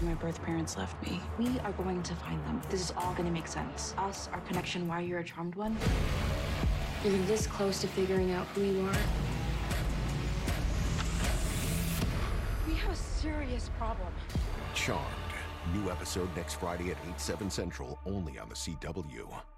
my birth parents left me. We are going to find them. This is all going to make sense. Us, our connection, why you're a charmed one. You're this close to figuring out who you are. We have a serious problem. Charmed. New episode next Friday at 8/7 Central, only on the CW.